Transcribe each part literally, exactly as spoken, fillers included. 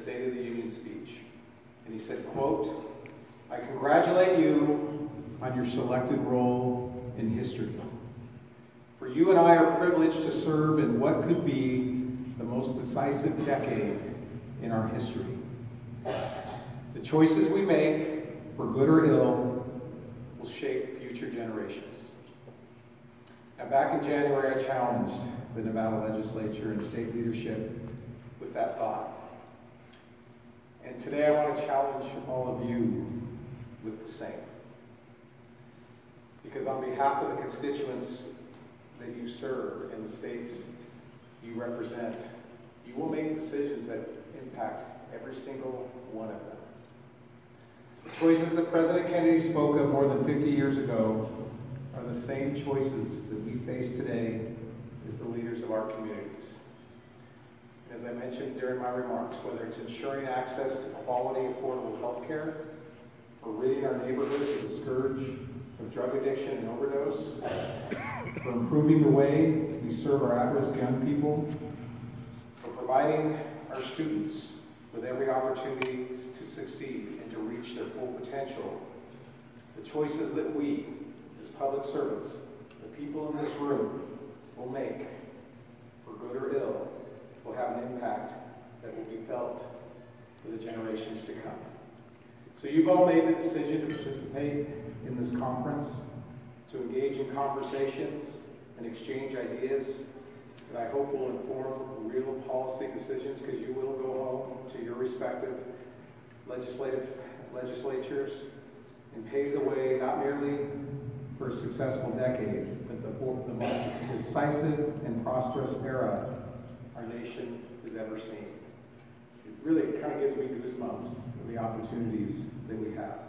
State of the Union speech. And he said, quote, "I congratulate you on your selected role in history. For you and I are privileged to serve in what could be the most decisive decade in our history. The choices we make, for good or ill, will shape future generations." Now, back in January, I challenged the Nevada legislature and state leadership with that thought. And today I want to challenge all of you with the same. Because on behalf of the constituents that you serve in the states you represent, you will make decisions that impact every single one of them. The choices that President Kennedy spoke of more than fifty years ago are the same choices that we face today as the leaders of our communities. And as I mentioned during my remarks, whether it's ensuring access to quality, affordable health care, or ridding our neighborhoods of the scourge of drug addiction and overdose, for improving the way we serve our at-risk young people, for providing our students with every opportunity to succeed and to reach their full potential, the choices that we, as public servants, the people in this room, will make, for good or ill, will have an impact that will be felt for the generations to come. So you've all made the decision to participate in this conference, to engage in conversations and exchange ideas that I hope will inform real policy decisions, because you will go home to your respective legislative legislatures and pave the way not merely for a successful decade, but the, the most decisive and prosperous era our nation has ever seen. It really kind of gives me goosebumps of the opportunities that we have.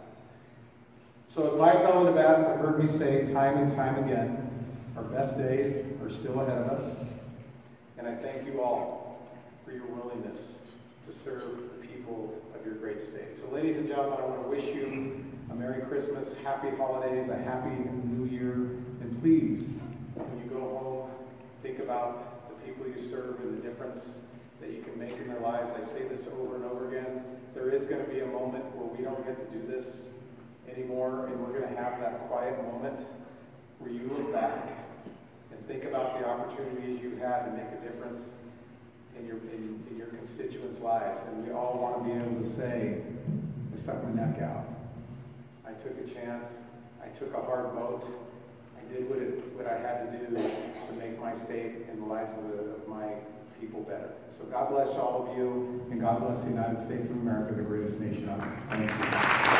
So as my fellow Nevadans have heard me say time and time again, our best days are still ahead of us, and I thank you all for your willingness to serve the people of your great state. So ladies and gentlemen, I want to wish you a Merry Christmas, Happy Holidays, a Happy New Year, and please, when you go home, think about the people you serve and the difference that you can make in their lives. I say this over and over again. There is going to be a moment where we don't get to do this anymore, and we're going to have that quiet moment where you look back and think about the opportunities you had to make a difference in your, in, in your constituents' lives. And we all want to be able to say, I stuck my neck out. I took a chance. I took a hard vote. I did what, it, what I had to do to make my state and the lives of, the, of my people better. So God bless all of you, and God bless the United States of America, the greatest nation on earth. Thank you.